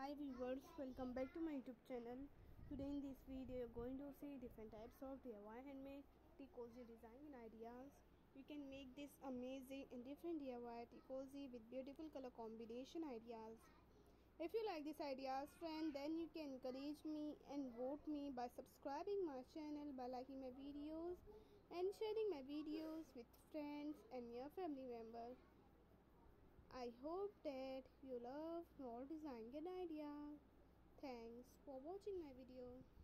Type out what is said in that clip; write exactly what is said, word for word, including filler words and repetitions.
Hi viewers, welcome back to my YouTube channel. Today in this video you're going to see different types of D I Y handmade tea cozy design and ideas. You can make this amazing and different D I Y tea cozy with beautiful color combination ideas. If you like these ideas friend, then you can encourage me and vote me by subscribing my channel, by liking my videos and sharing my videos with friends and your family members. I hope that you love more design and ideas. Thanks for watching my video.